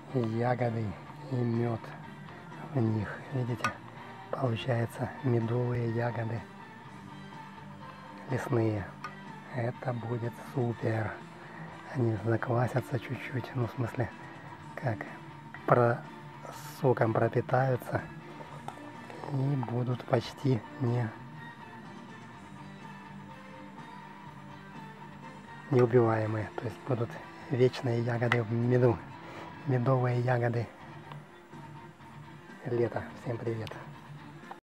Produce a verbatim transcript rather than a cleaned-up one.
ягоды и мед в них. Видите, получается медовые ягоды лесные. Это будет супер. Они заквасятся чуть-чуть, ну в смысле, как про соком пропитаются и будут почти не неубиваемые. То есть будут вечные ягоды в меду. Медовые ягоды лета. Всем привет!